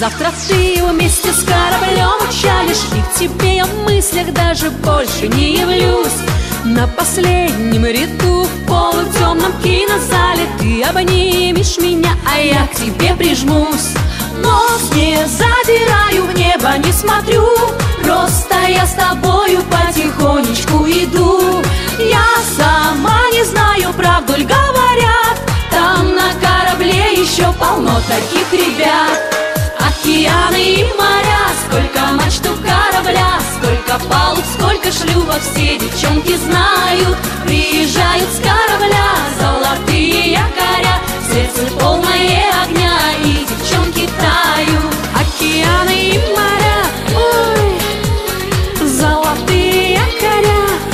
Завтра ты вместе с кораблем отчалишь, и к тебе я в мыслях даже больше не явлюсь. На последнем ряду в полутемном кинозале ты обнимешь меня, а я к тебе прижмусь. Нос не задираю, в небо не смотрю, просто я с тобою потихонечку иду. Я сама не знаю, правду ли говорят, там на корабле еще полно таких ребят. Океаны и моря, сколько мачт у корабля, сколько палуб, сколько шлюпов, все девчонки знают. Приезжают с корабля золотые якоря, сердце полное огня, и девчонки тают. Океаны и моря, ой, золотые якоря.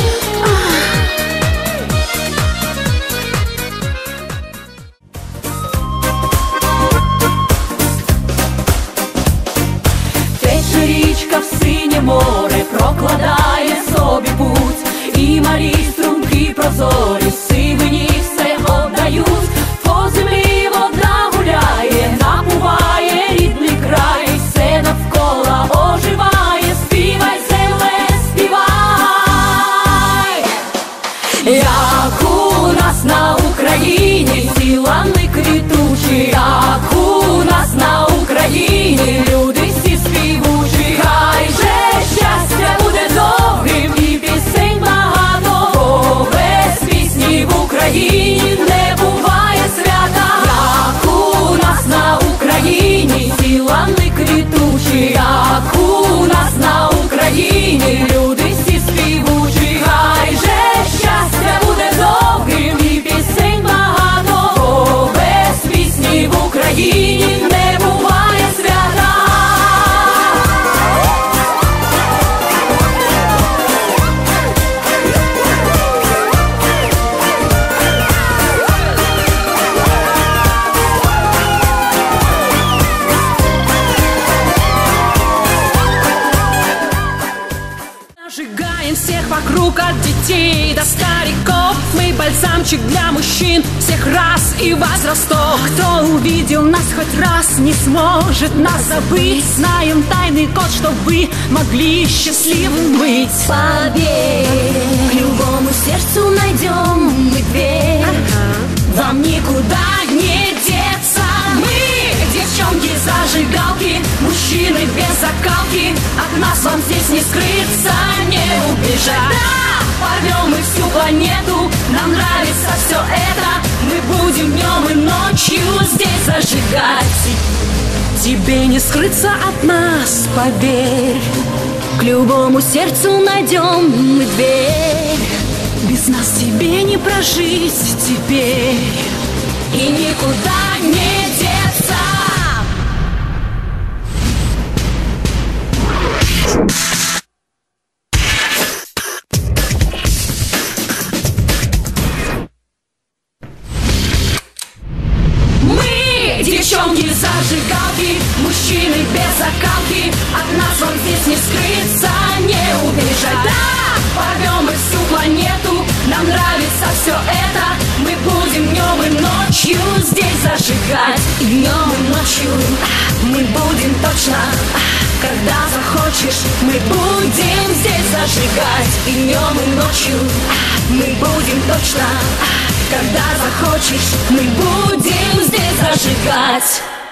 Річка в синє море прокладає собі путь, і малі струмки прозорі сивині все обдають. По землі вода гуляє, напуває рідний край, все навколо оживає, співай, земле, співай. Як у нас на Україні ці лани квітучі, як у нас на Україні люди всі співучі. Хай же щастя буде довгим і пісень багато, бо без пісні в Україні не буває свята. Як у нас на Україні ці лани квітучі, як у нас на Україні люди всі співучі. Хай же щастя буде довгим і пісень багато, бо без пісні в Україні не буває свята. Зажигаем всех вокруг, от детей до стариков. Мы бальзамчик для мужчин всех рас и возрастов. Кто увидел нас хоть раз, не сможет нас забыть. Знаем тайный код, чтоб вы могли счастливым быть. Поверь, к любому сердцу найдем мы дверь. Вам никуда не деться. Мы девчонки-зажигалки, мужчины без закалки. От нас вам здесь не скрыться, не убежать. Да, порвем мы всю планету, нам нравится все это. Мы будем днем и ночью здесь зажигать. Тебе не скрыться от нас, поверь. К любому сердцу найдем мы дверь. Без нас тебе не прожить теперь, и никуда не деться. Мы девчонки-зажигалки, мужчины без закалки. От нас вам здесь не скрыться, не убежать. Да, порвем мы всю планету, нам нравится все это. Мы будем днем и ночью здесь зажигать. И днем и ночью мы будем точно. Когда захочешь, мы будем здесь зажигать. И днем и ночью мы будем точно. Когда захочешь, мы будем здесь зажигать.